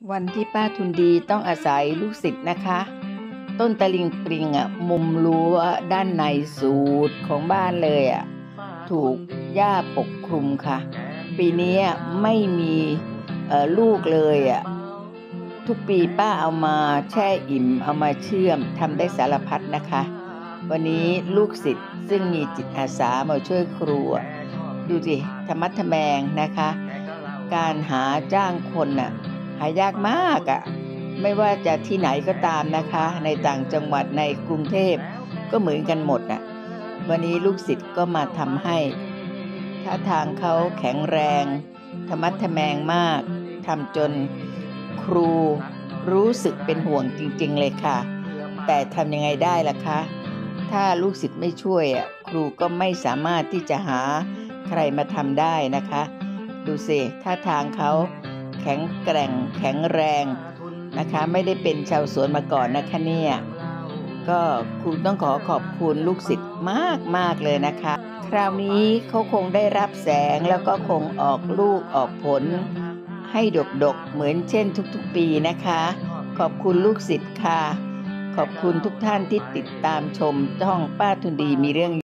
วันที่ป้าทุนดีต้องอาศัยลูกศิษย์นะคะ ต้นตะลิงปริงมุมรั้วด้านในสุดของบ้านเลยถูกหญ้าปกคลุมค่ะ ปีนี้ไม่มีลูกเลยทุกปีป้าเอามาแช่อิ่มเอามาเชื่อมทำได้สารพัดนะคะ วันนี้ลูกศิษย์ซึ่งมีจิตอาสามาช่วยครูดูสิธรรมะทแมงนะคะ การหาจ้างคนหายากมากไม่ว่าจะที่ไหนก็ตามนะคะในต่างจังหวัดในกรุงเทพก็เหมือนกันหมดวันนี้ลูกศิษย์ก็มาทำให้ท่าทางเขาแข็งแรงธรรมะทแมงมากทำจนครูรู้สึกเป็นห่วงจริงๆเลยค่ะแต่ทำยังไงได้ล่ะคะถ้าลูกศิษย์ไม่ช่วยครูก็ไม่สามารถที่จะหาใครมาทำได้นะคะดูสิท่าทางเขาแข็งแกร่งแข็งแรงนะคะไม่ได้เป็นชาวสวนมาก่อนนะคะเนี่ยก็ครูต้องขอบคุณลูกศิษย์มากเลยนะคะคราวนี้เขาคงได้รับแสงแล้วก็คงออกลูกออกผลให้ดกเหมือนเช่นทุกๆปีนะคะขอบคุณลูกศิษย์ค่ะขอบคุณทุกท่านที่ติดตามชมช่องป้าทุนดีมีเรื่อง